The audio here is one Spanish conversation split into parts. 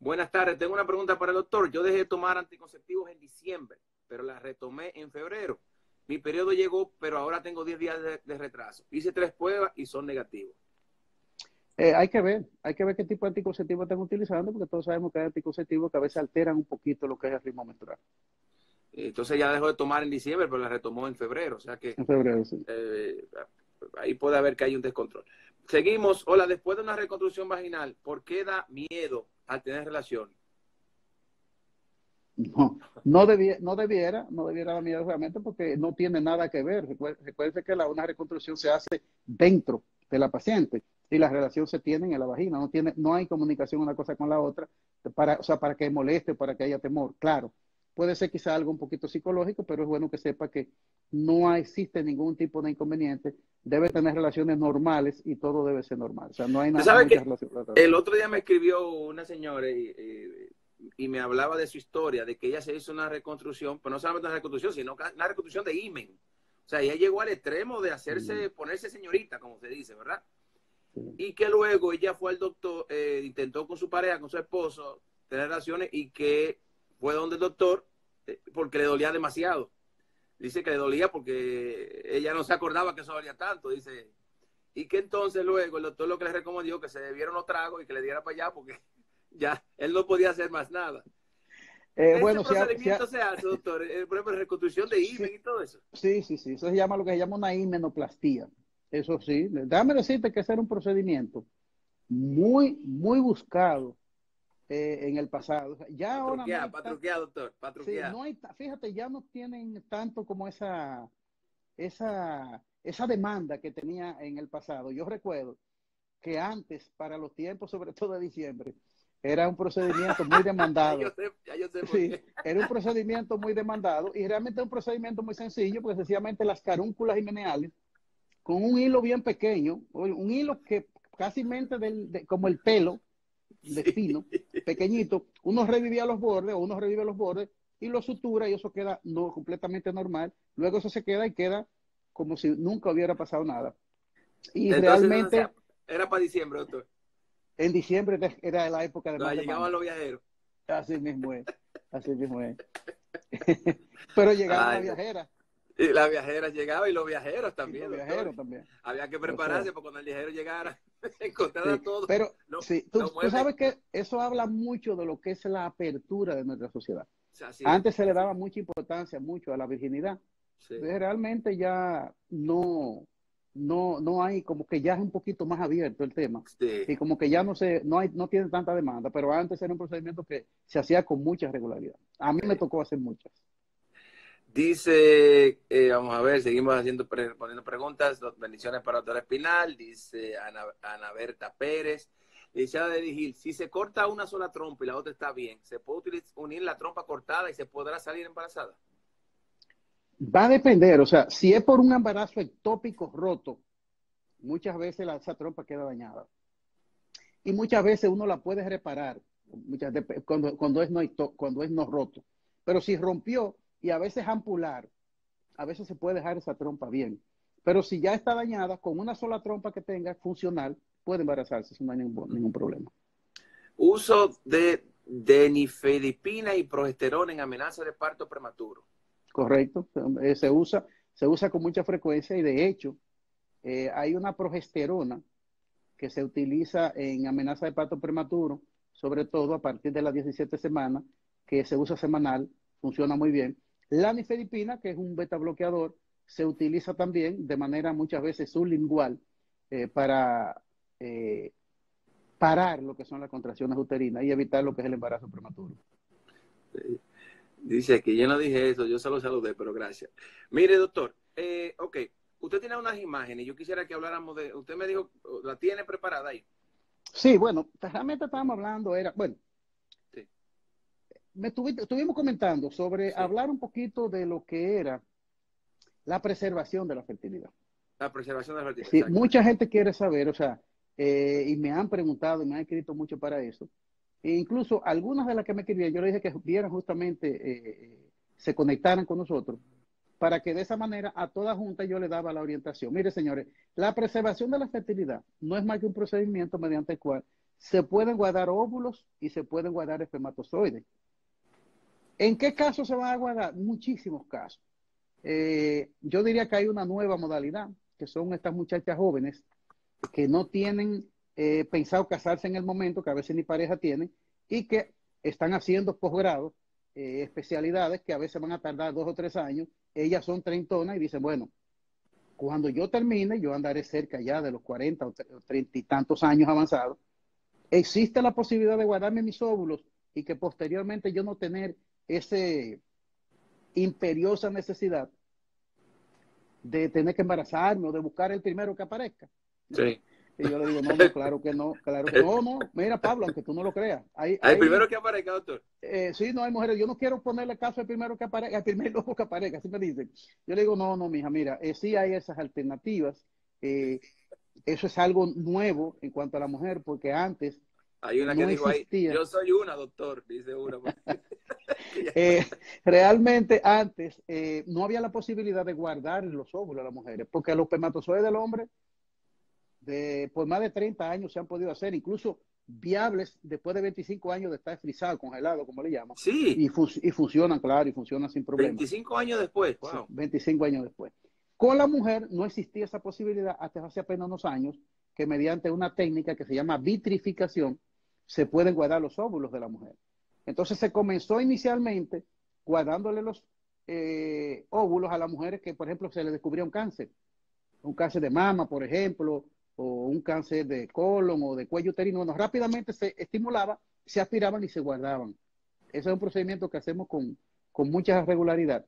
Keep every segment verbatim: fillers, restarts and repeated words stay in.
Buenas tardes, tengo una pregunta para el doctor. Yo dejé de tomar anticonceptivos en diciembre, pero la retomé en febrero. Mi periodo llegó, pero ahora tengo diez días de, de retraso. Hice tres pruebas y son negativos. Eh, hay que ver, hay que ver qué tipo de anticonceptivo están utilizando, porque todos sabemos que hay anticonceptivos que a veces alteran un poquito lo que es el ritmo menstrual. Entonces ya dejó de tomar en diciembre, pero la retomó en febrero. O sea que En febrero, sí. eh, ahí puede haber que hay un descontrol. Seguimos. Hola, después de una reconstrucción vaginal, ¿por qué da miedo al tener relación? No, no, debiera, no debiera, no debiera dar miedo realmente porque no tiene nada que ver. Recuerde que la, una reconstrucción se hace dentro de la paciente y la relación se tiene en la vagina. No tiene, no hay comunicación una cosa con la otra para, o sea, para que moleste, para que haya temor. Claro, puede ser quizá algo un poquito psicológico, pero es bueno que sepa que no existe ningún tipo de inconveniente. Debe tener relaciones normales y todo debe ser normal. O sea, no hay ¿Tú nada, sabes muchas que relaciones. el otro día me escribió una señora y, y, y me hablaba de su historia, de que ella se hizo una reconstrucción, pero no solamente una reconstrucción, sino una reconstrucción de himen? O sea, ella llegó al extremo de hacerse, ponerse señorita, como se dice, ¿verdad? Sí. Y que luego ella fue al doctor, eh, intentó con su pareja, con su esposo, tener relaciones y que fue donde el doctor eh, porque le dolía demasiado. Dice que le dolía porque ella no se acordaba que eso dolía tanto, dice. Y que entonces luego el doctor lo que le recomendó que se debieron los tragos y que le diera para allá porque ya él no podía hacer más nada. Eh, Ese bueno, si ha, si procedimiento ha, se hace, doctor, eh, por ejemplo, reconstrucción de sí, himen y todo eso. sí, sí, sí, eso se llama lo que se llama una himenoplastía. Eso sí, déjame decirte que ese era un procedimiento muy, muy buscado eh, en el pasado. O sea, ya ahora no Patruquear, hay tan, patruquear, doctor, sí, patruquear. no hay, fíjate, ya no tienen tanto como esa, esa, esa demanda que tenía en el pasado. Yo recuerdo que antes, para los tiempos, sobre todo de diciembre, era un procedimiento muy ya, yo demandado. sé, ya yo sé por Sí, qué. era un procedimiento muy demandado y realmente un procedimiento muy sencillo, porque sencillamente las carúnculas himeneales, con un hilo bien pequeño, un hilo que casi mente del, de, como el pelo de Sí. fino, pequeñito, uno revivía los bordes o uno revive los bordes y lo sutura y eso queda no, completamente normal. Luego eso se queda y queda como si nunca hubiera pasado nada. Y Entonces, o sea, realmente era para diciembre, doctor. en diciembre era la época de No, más llegaban demanda. los viajeros. Así mismo es, así mismo es. Pero llegaban las Ay, viajeras y las viajeras llegaban y los viajeros y también, los doctor. viajeros también. Había que O sea, prepararse para cuando el viajero llegara, encontrar sí. a todos Pero los, sí, tú, los tú muebles. sabes que eso habla mucho de lo que es la apertura de nuestra sociedad. O sea, así es, Antes se le así daba es. mucha importancia mucho a la virginidad. Sí. Entonces, realmente ya no, no, no hay, como que ya es un poquito más abierto el tema. Sí. Y como que ya no se, no hay, no tiene tanta demanda, pero antes era un procedimiento que se hacía con mucha regularidad. A mí me Sí. tocó hacer muchas. Dice, eh, vamos a ver, seguimos haciendo poniendo preguntas. Bendiciones para doctor Espinal. Dice Ana, Ana Berta Pérez. Dice Ada de Gil, si se corta una sola trompa y la otra está bien, ¿se puede utilizar, unir la trompa cortada y se podrá salir embarazada? Va a depender, o sea, si es por un embarazo ectópico roto, muchas veces la, esa trompa queda dañada. Y muchas veces uno la puede reparar muchas, cuando, cuando, es no, cuando es no roto. Pero si rompió y a veces ampular, a veces se puede dejar esa trompa bien. Pero si ya está dañada, con una sola trompa que tenga funcional, puede embarazarse sin no hay ningún, ningún problema. Uso de denifedipina y progesterona en amenaza de parto prematuro. Correcto, eh, se, usa, se usa con mucha frecuencia y de hecho eh, hay una progesterona que se utiliza en amenaza de parto prematuro, sobre todo a partir de las diecisiete semanas, que se usa semanal, funciona muy bien. La nifedipina, que es un beta bloqueador, se utiliza también de manera muchas veces sublingual eh, para eh, parar lo que son las contracciones uterinas y evitar lo que es el embarazo prematuro. Sí. Dice que yo no dije eso, yo solo saludé, pero gracias. Mire, doctor, eh, ok, usted tiene unas imágenes, yo quisiera que habláramos de, usted me dijo, ¿la tiene preparada ahí? Sí, bueno, realmente estábamos hablando, era, bueno, Sí, me tuvi, estuvimos comentando sobre sí, hablar un poquito de lo que era la preservación de la fertilidad. la preservación de la fertilidad, Sí, exacto. mucha gente quiere saber, o sea, eh, y me han preguntado y me han escrito mucho para eso. E incluso algunas de las que me escribían, yo les dije que vieran justamente, eh, se conectaran con nosotros, para que de esa manera a toda junta yo le daba la orientación. Mire, señores, la preservación de la fertilidad no es más que un procedimiento mediante el cual se pueden guardar óvulos y se pueden guardar espermatozoides. ¿En qué casos se van a guardar? Muchísimos casos. Eh, yo diría que hay una nueva modalidad, que son estas muchachas jóvenes que no tienen eh, pensado casarse en el momento, que a veces ni pareja tienen, y que están haciendo posgrado, eh, especialidades que a veces van a tardar dos o tres años. Ellas son treintonas y dicen, bueno, cuando yo termine, yo andaré cerca ya de los cuarenta o treinta y tantos años avanzados. Existe la posibilidad de guardarme mis óvulos y que posteriormente yo no tener esa imperiosa necesidad de tener que embarazarme o de buscar el primero que aparezca. Sí. Y yo le digo, no, no, claro que no, claro que no, no. Mira, Pablo, aunque tú no lo creas. Hay, El hay, primero que aparezca, doctor. Eh, sí, no hay mujeres. Yo no quiero ponerle caso al primero que aparezca, al primer loco que aparezca, así me dicen. Yo le digo, no, no, mija, mira, eh, sí hay esas alternativas. Eh, eso es algo nuevo en cuanto a la mujer, porque antes Hay una que no dijo ahí, existía. yo soy una, doctor, dice una. eh, realmente antes eh, no había la posibilidad de guardar los óvulos a las mujeres, porque los espermatozoides del hombre de, por más de treinta años se han podido hacer, incluso viables después de veinticinco años de estar frisado, congelado, como le llaman, Sí, y, fun y funcionan, claro, y funcionan sin problema. veinticinco años después, wow. Sí, veinticinco años después. Con la mujer no existía esa posibilidad hasta hace apenas unos años, que mediante una técnica que se llama vitrificación, se pueden guardar los óvulos de la mujer. Entonces se comenzó inicialmente guardándole los eh, óvulos a las mujeres que, por ejemplo, se les descubría un cáncer, un cáncer de mama, por ejemplo, o un cáncer de colon o de cuello uterino. Bueno, rápidamente se estimulaba, se aspiraban y se guardaban. Ese es un procedimiento que hacemos con, con mucha regularidad.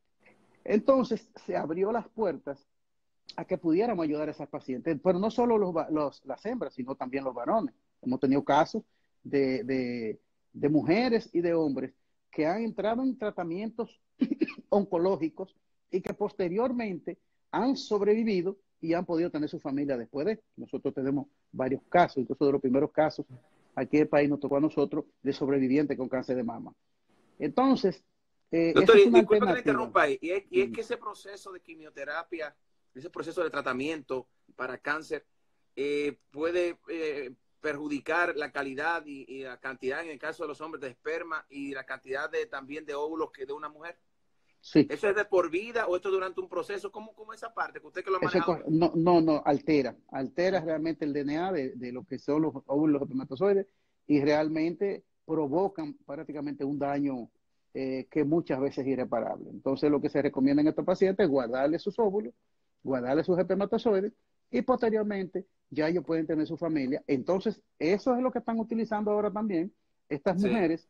Entonces se abrió las puertas a que pudiéramos ayudar a esas pacientes, pero no solo los, los, las hembras, sino también los varones. Hemos tenido casos de, de, de mujeres y de hombres que han entrado en tratamientos oncológicos y que posteriormente han sobrevivido y han podido tener su familia después de. Nosotros tenemos varios casos, incluso de los primeros casos aquí en el país nos tocó a nosotros de sobrevivientes con cáncer de mama. Entonces, eh, doctor, esa es una disculpe que le alternativa. interrumpa ahí, y es, y es que ese proceso de quimioterapia, ese proceso de tratamiento para cáncer, eh, puede eh, perjudicar la calidad y, y la cantidad, en el caso de los hombres, de esperma y la cantidad de también de óvulos que de una mujer. Sí. ¿Eso es de por vida o esto es durante un proceso? ¿Cómo, cómo esa parte? Que usted que lo ha manejado. Eso, no, no, no, altera. Altera realmente el D N A de, de lo que son los óvulos, los espermatozoides, y realmente provocan prácticamente un daño eh, que muchas veces es irreparable. Entonces, lo que se recomienda en estos pacientes es guardarle sus óvulos, guardarle sus espermatozoides, y posteriormente ya ellos pueden tener su familia. Entonces, eso es lo que están utilizando ahora también estas Sí. mujeres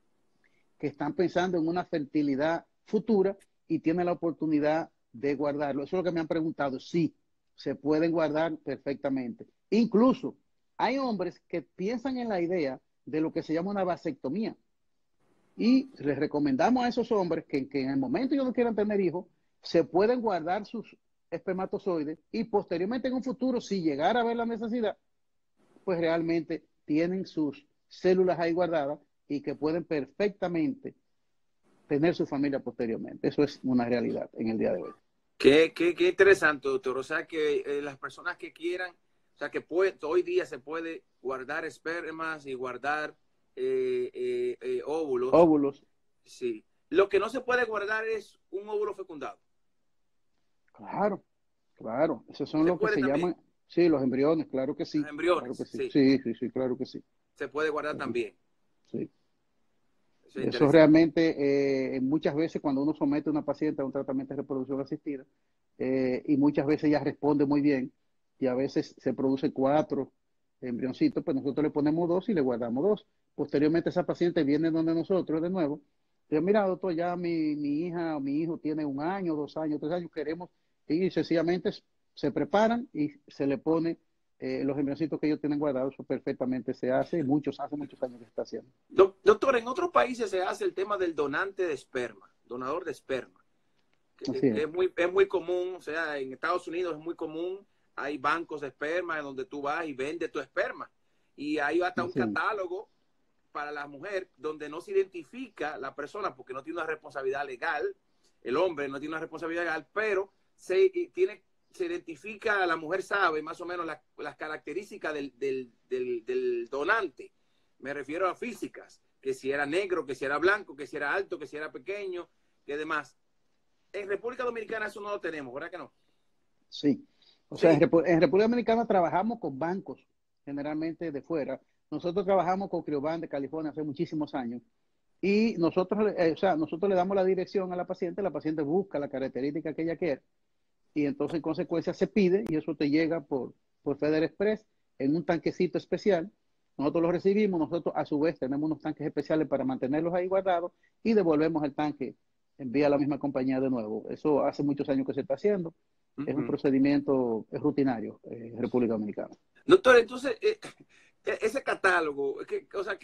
que están pensando en una fertilidad futura y tienen la oportunidad de guardarlo. Eso es lo que me han preguntado. Sí, se pueden guardar perfectamente. Incluso hay hombres que piensan en la idea de lo que se llama una vasectomía. Y les recomendamos a esos hombres que, que en el momento ellos no quieran tener hijos, se pueden guardar sus espermatozoides y posteriormente en un futuro, si llegara a haber la necesidad, pues realmente tienen sus células ahí guardadas y que pueden perfectamente tener su familia posteriormente. Eso es una realidad en el día de hoy. Qué, qué, qué interesante, doctor. O sea, que eh, las personas que quieran, o sea, que puede, hoy día se puede guardar espermas y guardar eh, eh, eh, óvulos. Óvulos. Sí. Lo que no se puede guardar es un óvulo fecundado. Claro, claro. Esos son ¿Se los que puede se también? llaman, sí, los embriones, claro que sí. Los embriones, Claro que sí. sí. Sí, sí, sí, claro que sí. Se puede guardar Claro. también. Sí. Eso es Eso realmente, eh, muchas veces cuando uno somete a una paciente a un tratamiento de reproducción asistida, eh, y muchas veces ella responde muy bien, y a veces se produce cuatro embrioncitos, pues nosotros le ponemos dos y le guardamos dos. Posteriormente esa paciente viene donde nosotros de nuevo, y dice, mira doctor, ya mi, mi hija o mi hijo tiene un año, dos años, tres años, queremos, y sencillamente se preparan y se le pone Eh, los embrioncitos que ellos tienen guardados, eso perfectamente se hace, muchos, hace muchos años que se está haciendo. Doctor, en otros países se hace el tema del donante de esperma, donador de esperma. Que, Así es. es, muy, es muy común, o sea, en Estados Unidos es muy común, hay bancos de esperma donde tú vas y vendes tu esperma. Y hay hasta un Así es. catálogo para la mujer donde no se identifica la persona porque no tiene una responsabilidad legal, el hombre no tiene una responsabilidad legal, pero se tiene se identifica, la mujer sabe más o menos las, las características del, del, del, del donante. Me refiero a físicas, que si era negro, que si era blanco, que si era alto, que si era pequeño, que demás. En República Dominicana eso no lo tenemos, ¿verdad que no? Sí. O Sí. sea, en, Repu en República Dominicana trabajamos con bancos, generalmente de fuera. Nosotros trabajamos con Crioban de California hace muchísimos años. Y nosotros, eh, o sea, nosotros le damos la dirección a la paciente, la paciente busca la característica que ella quiere y entonces en consecuencia se pide y eso te llega por, por Feder Express en un tanquecito especial. Nosotros lo recibimos, nosotros a su vez tenemos unos tanques especiales para mantenerlos ahí guardados y devolvemos el tanque en vía a la misma compañía de nuevo. Eso hace muchos años que se está haciendo. Uh-huh. Es un procedimiento es rutinario en República Dominicana. Doctor, entonces, eh, ese catálogo, que, o sea, que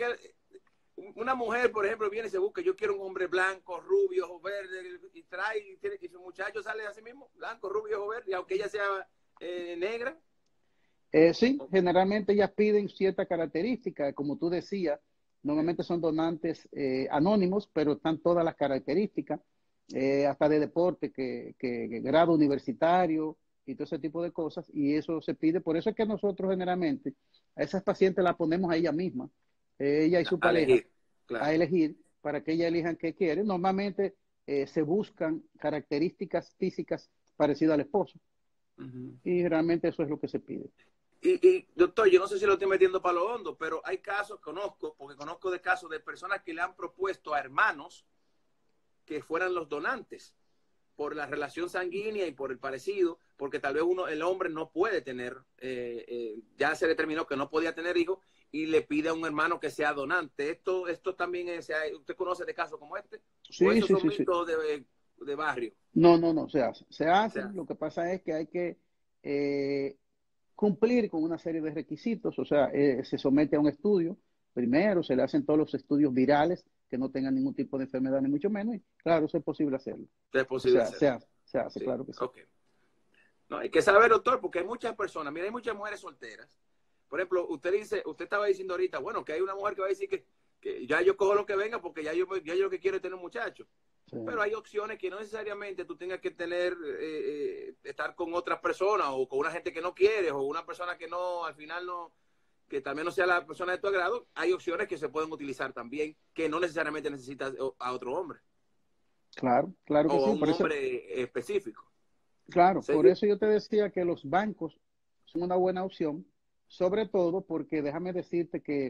una mujer, por ejemplo, viene y se busca, yo quiero un hombre blanco, rubio o verde, y trae, y, tiene, y su muchacho sale así mismo, blanco, rubio o verde, y aunque ella sea eh, negra. Eh, sí, generalmente ellas piden ciertas características, como tú decías, normalmente son donantes eh, anónimos, pero están todas las características, eh, hasta de deporte, que, que, que grado universitario y todo ese tipo de cosas, y eso se pide. Por eso es que nosotros generalmente a esas pacientes las ponemos a ella misma, eh, ella y su a pareja, elegir, claro. a elegir para que ella elijan qué quiere. Normalmente eh, se buscan características físicas parecidas al esposo, uh-huh. y realmente eso es lo que se pide. Y, y, doctor, yo no sé si lo estoy metiendo para lo hondo, pero hay casos, conozco, porque conozco de casos de personas que le han propuesto a hermanos que fueran los donantes por la relación sanguínea y por el parecido, porque tal vez uno, el hombre no puede tener, eh, eh, ya se determinó que no podía tener hijos y le pide a un hermano que sea donante. Esto, esto también es, ¿usted conoce de casos como este? Sí, ¿O esos sí, son sí, mitos sí. de, de barrio? No, no, no, se hace. Se hace. Se hace. Lo que pasa es que hay que eh, cumplir con una serie de requisitos, o sea, eh, se somete a un estudio, primero se le hacen todos los estudios virales que no tengan ningún tipo de enfermedad, ni mucho menos, y claro, eso es posible hacerlo. Es posible o sea, hacerlo. Se hace, se hace, Sí. Claro que sí. Okay. No, hay que saber, doctor, porque hay muchas personas, mira, hay muchas mujeres solteras. Por ejemplo, usted dice, usted estaba diciendo ahorita, bueno, que hay una mujer que va a decir que, que ya yo cojo lo que venga porque ya yo, ya yo lo que quiero es tener un muchacho. Sí. Pero hay opciones que no necesariamente tú tengas que tener, eh, eh, estar con otras personas o con una gente que no quieres o una persona que no, al final no, que también no sea la persona de tu agrado. Hay opciones que se pueden utilizar también, que no necesariamente necesitas a otro hombre. Claro, claro que o sí. a un por hombre eso, específico. Claro, ¿Sí? por eso yo te decía que los bancos son una buena opción, sobre todo porque déjame decirte que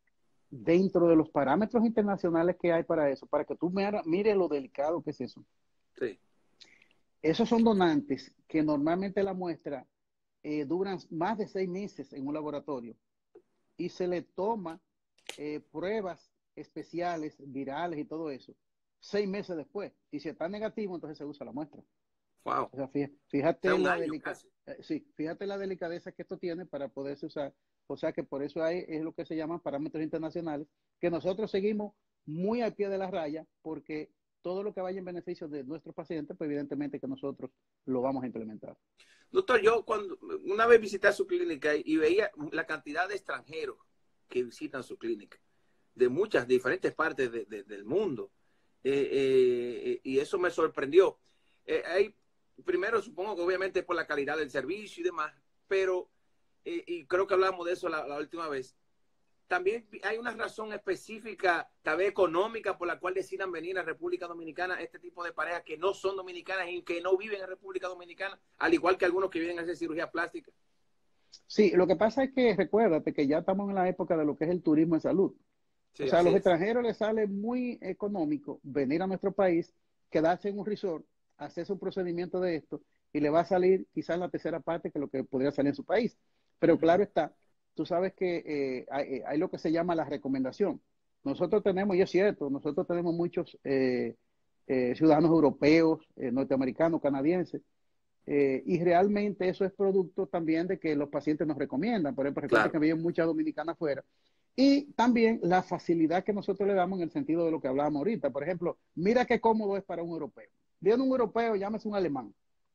dentro de los parámetros internacionales que hay para eso, para que tú mires lo delicado que es eso. Sí. Esos son donantes que normalmente la muestra eh, duran más de seis meses en un laboratorio y se le toma eh, pruebas especiales, virales y todo eso, seis meses después. Y si está negativo, entonces se usa la muestra. Wow. O sea, fíjate, fíjate, o sea, la delica eh, sí, fíjate la delicadeza que esto tiene para poderse usar. O sea que por eso hay, es lo que se llaman parámetros internacionales, que nosotros seguimos muy al pie de la raya, porque todo lo que vaya en beneficio de nuestros pacientes, pues evidentemente que nosotros lo vamos a implementar. Doctor, yo cuando una vez visité su clínica y veía la cantidad de extranjeros que visitan su clínica, de muchas diferentes partes de, de, del mundo, eh, eh, y eso me sorprendió. Eh, hay, primero, supongo que obviamente por la calidad del servicio y demás, pero, eh, y creo que hablamos de eso la, la última vez, también hay una razón específica, tal vez económica, por la cual decidan venir a República Dominicana este tipo de parejas que no son dominicanas y que no viven en República Dominicana, al igual que algunos que vienen a hacer cirugía plástica. Sí, lo que pasa es que recuérdate que ya estamos en la época de lo que es el turismo en salud. Sí, o sea, a los es. extranjeros les sale muy económico venir a nuestro país, quedarse en un resort, hacer su procedimiento de esto y le va a salir quizás la tercera parte que lo que podría salir en su país. Pero uh-huh. Claro está, tú sabes que eh, hay, hay lo que se llama la recomendación. Nosotros tenemos, y es cierto, nosotros tenemos muchos eh, eh, ciudadanos europeos, eh, norteamericanos, canadienses, eh, y realmente eso es producto también de que los pacientes nos recomiendan. Por ejemplo, recuerda claro. que había muchas dominicanas afuera. Y también la facilidad que nosotros le damos en el sentido de lo que hablábamos ahorita. Por ejemplo, mira qué cómodo es para un europeo. Viene un europeo, llámese un alemán,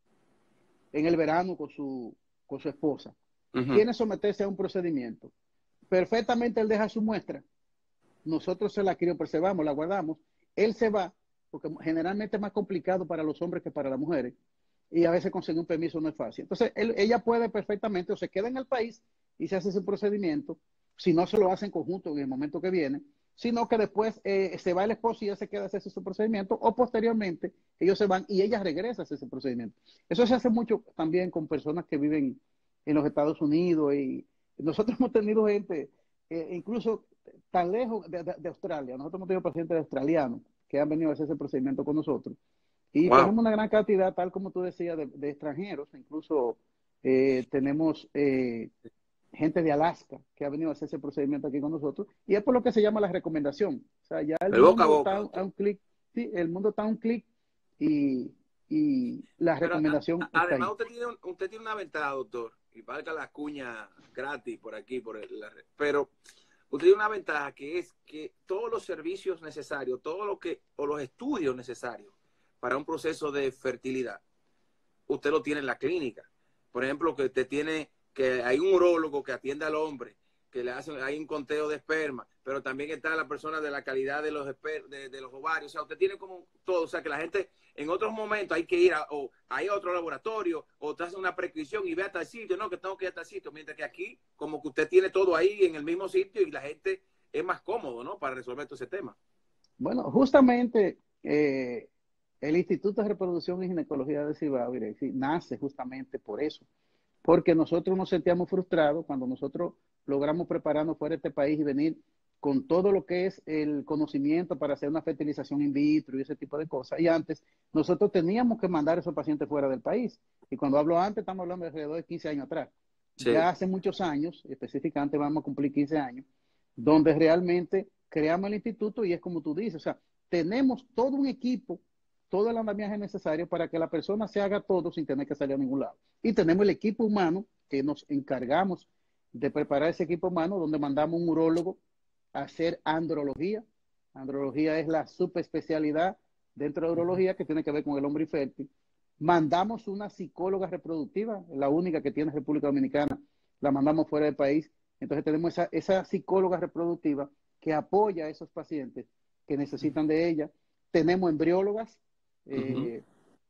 en el verano con su, con su esposa. Uh-huh. Quiere someterse a un procedimiento. Perfectamente él deja su muestra. Nosotros se la criopreservamos, la guardamos. Él se va, porque generalmente es más complicado para los hombres que para las mujeres. y a veces conseguir un permiso no es fácil. Entonces, él, ella puede perfectamente, o se queda en el país y se hace ese procedimiento, si no se lo hace en conjunto en el momento que viene, sino que después eh, se va el esposo y ella se queda a hacer ese procedimiento, o posteriormente ellos se van y ella regresa a hacer ese procedimiento. Eso se hace mucho también con personas que viven en los Estados Unidos, y nosotros hemos tenido gente, eh, incluso tan lejos de, de, de Australia, nosotros hemos tenido pacientes australianos que han venido a hacer ese procedimiento con nosotros, y Wow. tenemos una gran cantidad, tal como tú decías, de, de extranjeros, incluso eh, tenemos eh, gente de Alaska que ha venido a hacer ese procedimiento aquí con nosotros, y es por lo que se llama la recomendación. O sea, ya el El boca a mundo boca, está a doctor. un clic, sí, el mundo está a un clic, y, y la Pero a, recomendación a, está además ahí. usted tiene, un, usted tiene una ventaja, doctor, y valga la cuña gratis por aquí, por el, la red. Pero usted tiene una ventaja, que es que todos los servicios necesarios, todo lo que, o los estudios necesarios para un proceso de fertilidad, usted lo tiene en la clínica. Por ejemplo, que usted tiene, que hay un urólogo que atiende al hombre, que le hace, hay un conteo de esperma, pero también está la persona de la calidad de los, esper, de, de los ovarios. O sea, usted tiene como todo. O sea, que la gente en otros momentos hay que ir a, o hay otro laboratorio, o te hace una prescripción y ve a tal sitio, no, que tengo que ir a tal sitio. Mientras que aquí, como que usted tiene todo ahí en el mismo sitio y la gente es más cómodo, ¿no? Para resolver todo ese tema. Bueno, justamente eh, el Instituto de Reproducción y Ginecología de Cibao nace justamente por eso, porque nosotros nos sentíamos frustrados cuando nosotros logramos prepararnos fuera de este país y venir con todo lo que es el conocimiento para hacer una fertilización in vitro y ese tipo de cosas. Y antes nosotros teníamos que mandar a esos pacientes fuera del país. Y cuando hablo antes, estamos hablando de alrededor de quince años atrás. Sí. Ya hace muchos años, específicamente vamos a cumplir quince años, donde realmente creamos el instituto, y es como tú dices, o sea, tenemos todo un equipo, todo el andamiaje necesario para que la persona se haga todo sin tener que salir a ningún lado. Y tenemos el equipo humano que nos encargamos de preparar ese equipo humano, donde mandamos un urólogo a hacer andrología. Andrología es la subespecialidad dentro de urología que tiene que ver con el hombre infértil. Mandamos una psicóloga reproductiva, la única que tiene República Dominicana, la mandamos fuera del país. Entonces tenemos esa, esa psicóloga reproductiva que apoya a esos pacientes que necesitan de ella. Tenemos embriólogas, eh,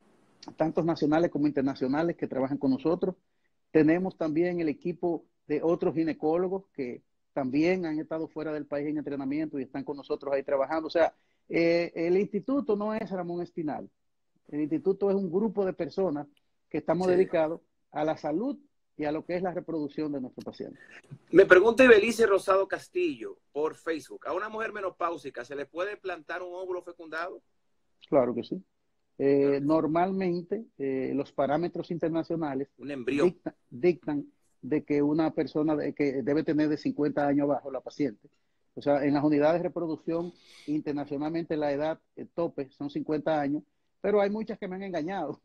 tantos nacionales como internacionales, que trabajan con nosotros. Tenemos también el equipo de otros ginecólogos que también han estado fuera del país en entrenamiento y están con nosotros ahí trabajando. O sea, eh, el instituto no es Ramón Espinal. El instituto es un grupo de personas que estamos Sí. dedicados a la salud y a lo que es la reproducción de nuestros pacientes. Me pregunta Ibelice Rosado Castillo por Facebook. ¿A una mujer menopáusica se le puede plantar un óvulo fecundado? Claro que sí. Eh, Claro que sí. normalmente, eh, los parámetros internacionales Un embrión. dicta, dictan de que una persona de, que debe tener de cincuenta años abajo, la paciente. O sea, en las unidades de reproducción internacionalmente la edad eh, tope son cincuenta años, pero hay muchas que me han engañado.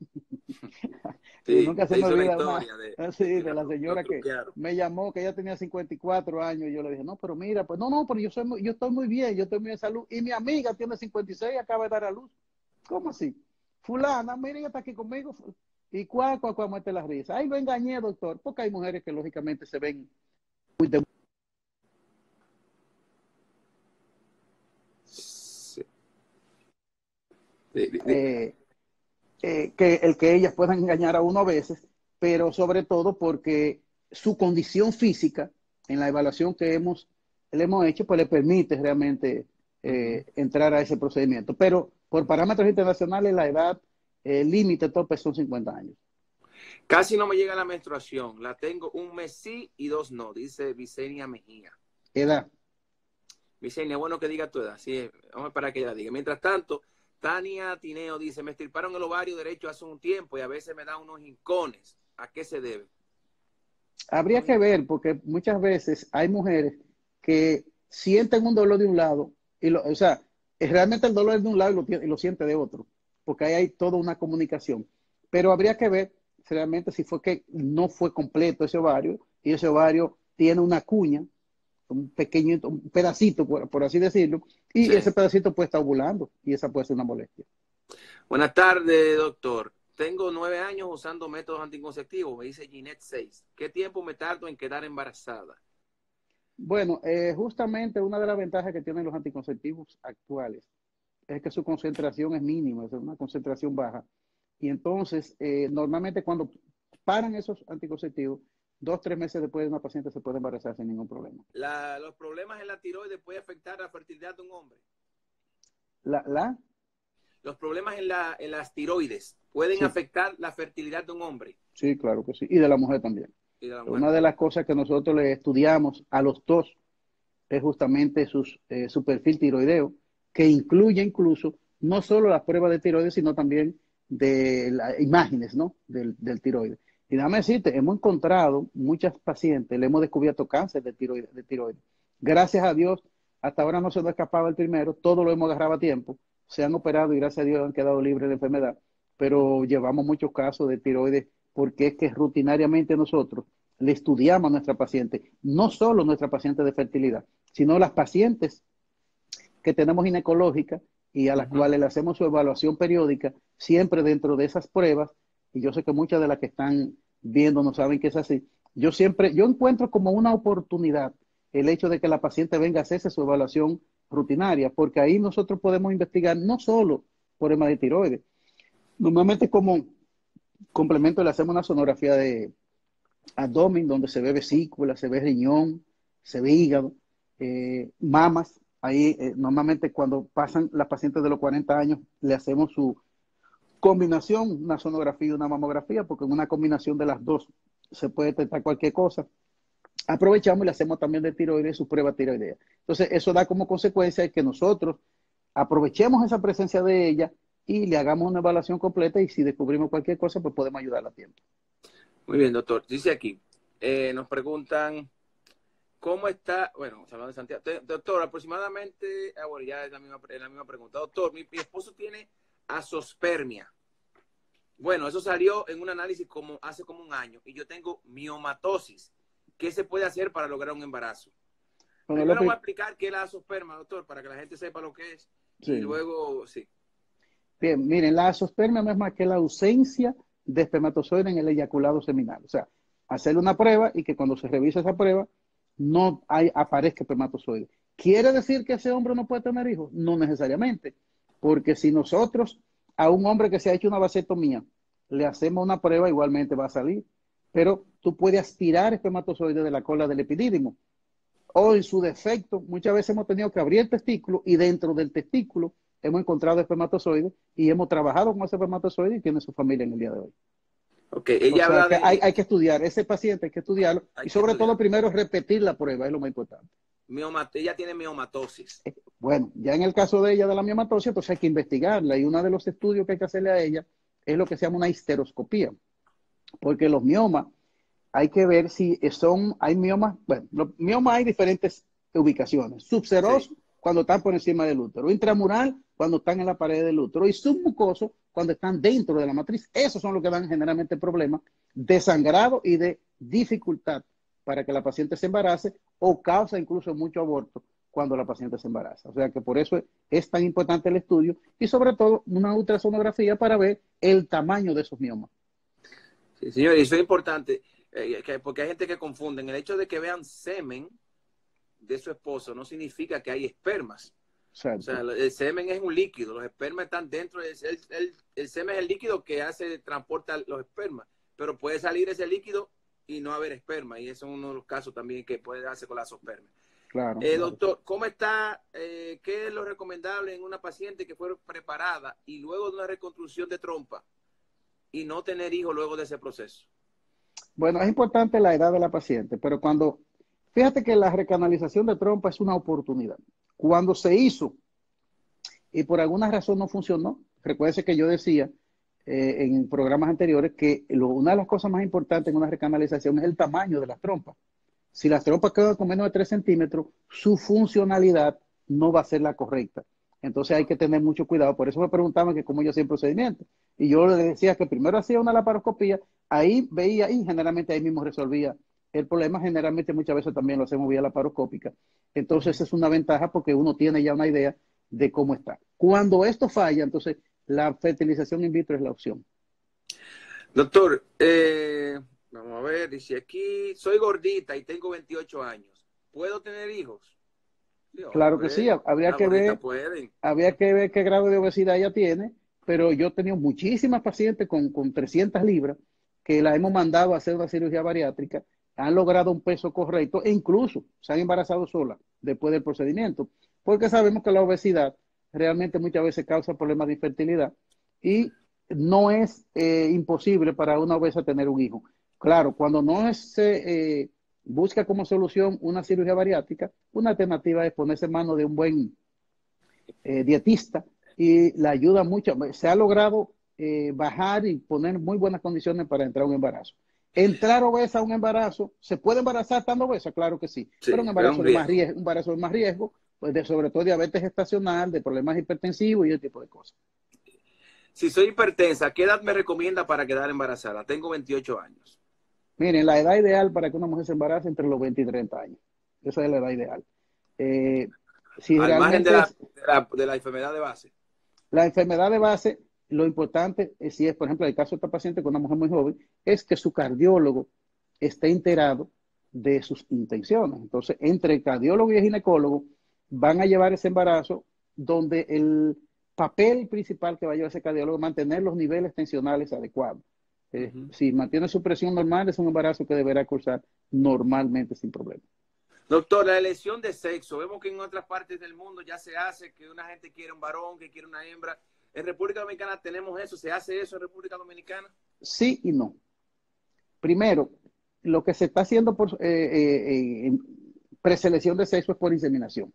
Y Sí, nunca se te me hizo la olvida una historia de, así de que de la, la lo señora que truquearon. me llamó, que ella tenía cincuenta y cuatro años, y yo le dije, no, pero mira, pues no, no, pero yo, soy muy, yo estoy muy bien, yo estoy muy en salud, y mi amiga tiene cincuenta y seis y acaba de dar a luz. ¿Cómo así? Fulana, mira, ella está aquí conmigo. Y cuál, cuál, cuál, muerte la risa. Ay, lo engañé, doctor, porque hay mujeres que lógicamente se ven muy de... Sí. Sí, sí. eh, eh, que el que ellas puedan engañar a uno a veces, pero sobre todo porque su condición física, en la evaluación que hemos, le hemos hecho, pues le permite realmente Uh-huh. eh, entrar a ese procedimiento. Pero por parámetros internacionales, la edad eh, límite tope son cincuenta años. Casi no me llega la menstruación. La tengo un mes sí y dos no, dice Vicenia Mejía. Edad. Vicenia, bueno que diga tu edad. Sí, vamos a esperar que ella diga. Mientras tanto, Tania Tineo dice, me estirparon el ovario derecho hace un tiempo y a veces me da unos hincones. ¿A qué se debe? Habría Unos que hincones. ver, porque muchas veces hay mujeres que sienten un dolor de un lado, y lo, o sea, realmente el dolor es de un lado y lo, y lo siente de otro, porque ahí hay toda una comunicación. Pero habría que ver realmente si fue que no fue completo ese ovario, y ese ovario tiene una cuña, un pequeño un pedacito, por, por así decirlo, y ese Sí. pedacito puede estar ovulando, y esa puede ser una molestia. Buenas tardes, doctor. Tengo nueve años usando métodos anticonceptivos, me dice Ginette seis. ¿Qué tiempo me tardo en quedar embarazada? Bueno, eh, justamente una de las ventajas que tienen los anticonceptivos actuales es que su concentración es mínima, es una concentración baja. Y entonces, eh, normalmente cuando paran esos anticonceptivos, dos, tres meses después de una paciente se puede embarazar sin ningún problema. La, los problemas en la tiroides pueden afectar la fertilidad de un hombre. La, la, Los problemas en, la, en las tiroides pueden sí, afectar la fertilidad de un hombre. sí, claro que sí. Y de la mujer también. Y de la mujer Una de también. las cosas que nosotros le estudiamos a los dos es justamente sus, eh, su perfil tiroideo, que incluye incluso no solo las pruebas de tiroides, sino también de las imágenes, ¿no? del, del tiroides. Y déjame decirte, hemos encontrado muchas pacientes, le hemos descubierto cáncer de tiroides, de tiroides. Gracias a Dios, hasta ahora no se nos escapaba el primero, todo lo hemos agarrado a tiempo, se han operado y gracias a Dios han quedado libres de enfermedad, pero llevamos muchos casos de tiroides porque es que rutinariamente nosotros le estudiamos a nuestra paciente, no solo nuestra paciente de fertilidad, sino las pacientes que tenemos ginecológicas y a las Uh-huh. cuales le hacemos su evaluación periódica, siempre dentro de esas pruebas, y yo sé que muchas de las que están viendo no saben que es así. Yo siempre, yo encuentro como una oportunidad el hecho de que la paciente venga a hacerse su evaluación rutinaria, porque ahí nosotros podemos investigar no solo problemas de tiroides. Normalmente como complemento le hacemos una sonografía de abdomen, donde se ve vesícula, se ve riñón, se ve hígado, eh, mamas. Ahí eh, normalmente cuando pasan las pacientes de los cuarenta años le hacemos su combinación, una sonografía y una mamografía, porque en una combinación de las dos se puede detectar cualquier cosa. Aprovechamos y le hacemos también de tiroides su prueba tiroidea. Entonces eso da como consecuencia que nosotros aprovechemos esa presencia de ella y le hagamos una evaluación completa y si descubrimos cualquier cosa, pues podemos ayudarla a tiempo. Muy bien, doctor. Dice aquí, eh, nos preguntan, ¿cómo está? Bueno, hablando de Santiago. Doctor, aproximadamente, ah, bueno, ya es la misma, es la misma pregunta. Doctor, mi, mi esposo tiene azospermia. Bueno, eso salió en un análisis como hace como un año y yo tengo miomatosis. ¿Qué se puede hacer para lograr un embarazo? Bueno, Primero López, vamos a explicar qué es la azosperma, doctor, para que la gente sepa lo que es y sí. luego, sí. Bien, miren, la azospermia no es más que la ausencia de espermatozoide en el eyaculado seminal. O sea, hacerle una prueba y que cuando se revise esa prueba no hay, aparezca espermatozoide. ¿Quiere decir que ese hombre no puede tener hijos? No necesariamente, porque si nosotros a un hombre que se ha hecho una vasectomía le hacemos una prueba, igualmente va a salir, pero tú puedes aspirar espermatozoide de la cola del epidídimo o en su defecto, muchas veces hemos tenido que abrir el testículo y dentro del testículo hemos encontrado espermatozoides y hemos trabajado con ese espermatozoide y tiene su familia en el día de hoy. Ok, O ella sea habla que hay, de... hay que estudiar, ese paciente hay que estudiarlo Hay y que sobre todo estudiar. primero repetir la prueba, es lo más importante. Miomat ella tiene miomatosis. Bueno, ya en el caso de ella de la miomatosis, pues hay que investigarla y uno de los estudios que hay que hacerle a ella es lo que se llama una histeroscopía, porque los miomas hay que ver si son, hay miomas, bueno, los miomas hay diferentes ubicaciones, subserosos Sí. cuando están por encima del útero, intramural cuando están en la pared del útero y submucoso cuando están dentro de la matriz. Esos son los que dan generalmente problemas de sangrado y de dificultad para que la paciente se embarace o causa incluso mucho aborto cuando la paciente se embaraza. O sea que por eso es tan importante el estudio y sobre todo una ultrasonografía para ver el tamaño de esos miomas. Sí, señor, y eso es importante, eh, que, porque hay gente que confunden. El hecho de que vean semen de su esposo no significa que hay espermas. Exacto. O sea, el semen es un líquido, los espermas están dentro, el, el, el semen es el líquido que hace, transporta los espermas, pero puede salir ese líquido y no haber esperma, y eso es uno de los casos también que puede darse con la azospermia. Claro, Eh, claro. doctor, ¿cómo está? Eh, ¿Qué es lo recomendable en una paciente que fue preparada y luego de una reconstrucción de trompa y no tener hijos luego de ese proceso? Bueno, es importante la edad de la paciente, pero cuando, fíjate que la recanalización de trompa es una oportunidad. Cuando se hizo y por alguna razón no funcionó, recuérdese que yo decía eh, en programas anteriores que lo, una de las cosas más importantes en una recanalización es el tamaño de las trompas. Si las trompas quedan con menos de tres centímetros, su funcionalidad no va a ser la correcta. Entonces hay que tener mucho cuidado. Por eso me preguntaban que cómo yo hacía el procedimiento. Y yo le decía que primero hacía una laparoscopía, ahí veía y generalmente ahí mismo resolvía el problema. Generalmente muchas veces también lo hacemos vía laparoscópica. Entonces es una ventaja porque uno tiene ya una idea de cómo está. Cuando esto falla, entonces la fertilización in vitro es la opción. Doctor, eh, vamos a ver, dice aquí, soy gordita y tengo veintiocho años. ¿Puedo tener hijos? Sí, Claro que sí, hombre, habría las que gorditas ver, pueden. habría que ver qué grado de obesidad ella tiene pero yo he tenido muchísimas pacientes con, con trescientas libras que la hemos mandado a hacer una cirugía bariátrica, han logrado un peso correcto e incluso se han embarazado solas después del procedimiento, porque sabemos que la obesidad realmente muchas veces causa problemas de infertilidad y no es eh, imposible para una obesa tener un hijo. Claro, cuando no se eh, busca como solución una cirugía bariátrica, una alternativa es ponerse en manos de un buen eh, dietista y la ayuda mucho. Se ha logrado eh, bajar y poner muy buenas condiciones para entrar a un embarazo. Entrar obesa a un embarazo, ¿se puede embarazar estando obesa? Claro que sí, Sí, pero un pero embarazo un de más riesgo. riesgo, un embarazo de más riesgo, pues de, sobre todo diabetes gestacional, de problemas hipertensivos y ese tipo de cosas. Si soy hipertensa, ¿qué edad me recomienda para quedar embarazada? Tengo veintiocho años. Miren, la edad ideal para que una mujer se embarace entre los veinte y treinta años. Esa es la edad ideal. Eh, si Al margen de realmente la, es de la, de la enfermedad de base. la enfermedad de base, lo importante, es, si es, por ejemplo, el caso de esta paciente con una mujer muy joven, es que su cardiólogo esté enterado de sus intenciones. Entonces, entre el cardiólogo y el ginecólogo van a llevar ese embarazo donde el papel principal que va a llevar ese cardiólogo es mantener los niveles tensionales adecuados. Eh, Uh-huh. si mantiene su presión normal, es un embarazo que deberá cursar normalmente sin problema. Doctor, la elección de sexo, vemos que en otras partes del mundo ya se hace que una gente quiere un varón, que quiere una hembra. En República Dominicana tenemos eso, ¿se hace eso en República Dominicana? Sí y no. Primero, lo que se está haciendo por eh, eh, eh, preselección de sexo es por inseminación,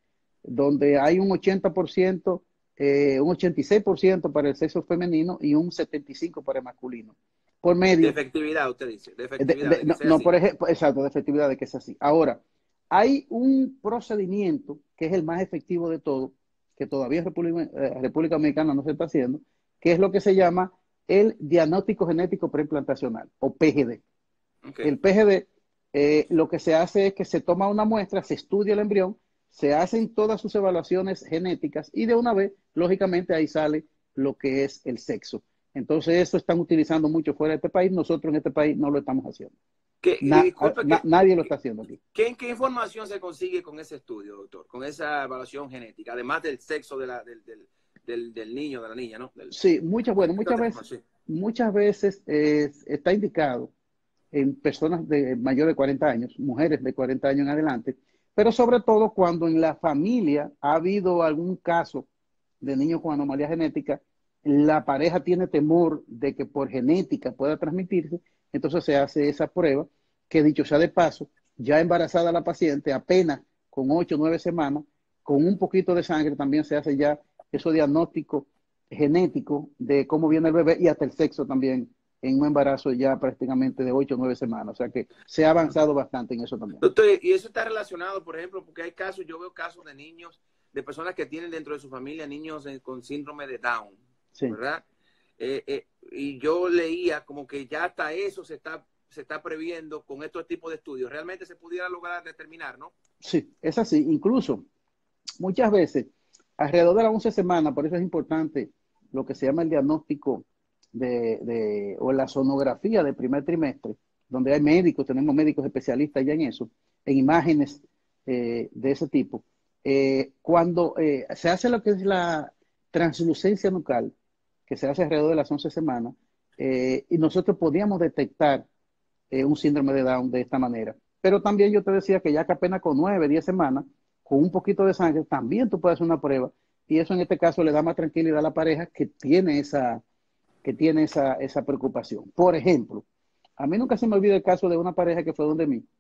donde hay un ochenta por ciento, eh, un ochenta y seis por ciento para el sexo femenino y un setenta y cinco por ciento para el masculino. Por De medio, efectividad, usted dice, de de, efectividad, de, de que no, sea no, así. por ejemplo, exacto, de efectividad de que es así. Ahora, hay un procedimiento que es el más efectivo de todo, que todavía en República, eh, República Dominicana no se está haciendo, que es lo que se llama el diagnóstico genético preimplantacional, o P G D. Okay. El P G D, eh, lo que se hace es que se toma una muestra, se estudia el embrión, se hacen todas sus evaluaciones genéticas y de una vez, lógicamente, ahí sale lo que es el sexo. Entonces, eso están utilizando mucho fuera de este país. Nosotros en este país no lo estamos haciendo. Que, y Na, disculpe, na, que, nadie lo está haciendo aquí. ¿qué, ¿qué información se consigue con ese estudio, doctor? Con esa evaluación genética, además del sexo de la, del, del, del, del niño, de la niña, ¿no? Del, Sí, muchas, bueno, muchas veces, muchas veces eh, está indicado en personas de mayor de cuarenta años, mujeres de cuarenta años en adelante, pero sobre todo cuando en la familia ha habido algún caso de niños con anomalía genética, la pareja tiene temor de que por genética pueda transmitirse, entonces se hace esa prueba, que dicho sea de paso, ya embarazada la paciente, apenas con ocho o nueve semanas, con un poquito de sangre también se hace ya eso diagnóstico genético de cómo viene el bebé y hasta el sexo también en un embarazo ya prácticamente de ocho o nueve semanas. O sea que se ha avanzado bastante en eso también. Doctor, y eso está relacionado, por ejemplo, porque hay casos, yo veo casos de niños, de personas que tienen dentro de su familia niños con síndrome de Down, sí. ¿verdad? Eh, eh, y yo leía como que ya hasta eso se está, se está previendo con estos tipos de estudios. Realmente se pudiera lograr determinar, ¿no? Sí, es así. Incluso muchas veces, alrededor de las once semanas, por eso es importante lo que se llama el diagnóstico de, de, o la sonografía del primer trimestre, donde hay médicos, tenemos médicos especialistas ya en eso, en imágenes eh, de ese tipo. Eh, cuando eh, se hace lo que es la translucencia nucal, que se hace alrededor de las once semanas, eh, y nosotros podíamos detectar eh, un síndrome de Down de esta manera. Pero también yo te decía que ya que apenas con nueve, diez semanas, con un poquito de sangre, también tú puedes hacer una prueba. Y eso en este caso le da más tranquilidad a la pareja que tiene esa, que tiene esa, esa preocupación. Por ejemplo, a mí nunca se me olvida el caso de una pareja que fue donde mí.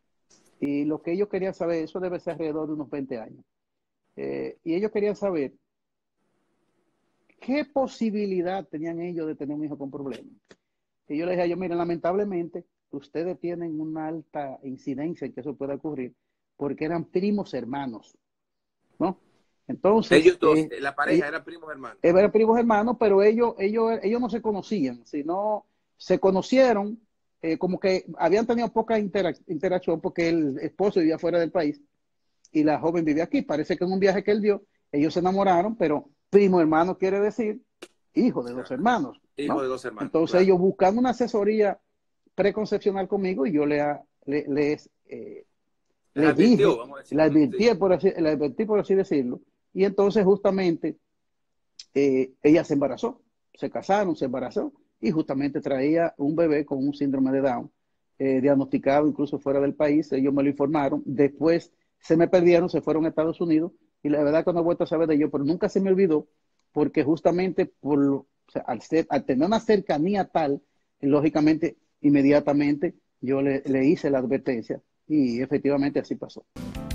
Y lo que ellos querían saber, eso debe ser alrededor de unos veinte años. Eh, y ellos querían saber qué posibilidad tenían ellos de tener un hijo con problemas. Y yo les dije a ellos, miren, lamentablemente, ustedes tienen una alta incidencia en que eso pueda ocurrir, porque eran primos hermanos, ¿no? Entonces, ellos dos, eh, la pareja, eran primos hermanos. Eran primos hermanos, pero ellos, ellos, ellos no se conocían, sino se conocieron, eh, como que habían tenido poca interac interacción porque el esposo vivía fuera del país y la joven vivía aquí. Parece que en un viaje que él dio, ellos se enamoraron, pero primo hermano quiere decir hijo de dos hermanos, ¿no? Hijo de dos hermanos. Entonces claro, ellos buscan una asesoría preconcepcional conmigo y yo le, le, les, eh, les advirtió, dije, vamos a decir, la advertí, sí. por así, la advertí por así decirlo, y entonces justamente eh, ella se embarazó. se casaron, se embarazó y justamente traía un bebé con un síndrome de Down, eh, diagnosticado incluso fuera del país. Ellos me lo informaron. Después se me perdieron, se fueron a Estados Unidos y la verdad que no he vuelto a saber de ellos, pero nunca se me olvidó porque justamente por, o sea, al, ser, al tener una cercanía tal, lógicamente, inmediatamente yo le, le hice la advertencia y efectivamente así pasó.